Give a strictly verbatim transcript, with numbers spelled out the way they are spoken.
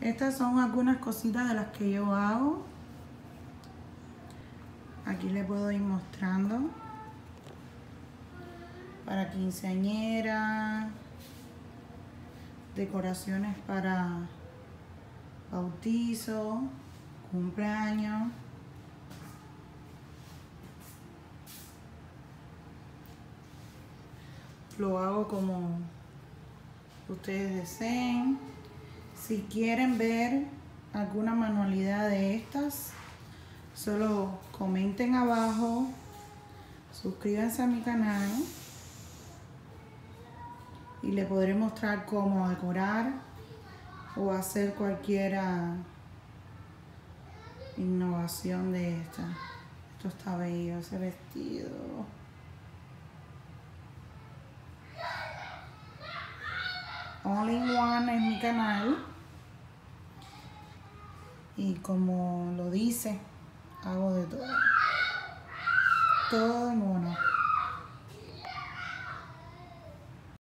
Estas son algunas cositas de las que yo hago. Aquí les puedo ir mostrando. Para quinceañera, decoraciones para bautizo, cumpleaños. Lo hago como ustedes deseen. Si quieren ver alguna manualidad de estas, solo comenten abajo, suscríbanse a mi canal y les podré mostrar cómo decorar o hacer cualquier innovación de esta. Esto está bello, ese vestido. All in One es mi canal y como lo dice, hago de todo. Todo en uno.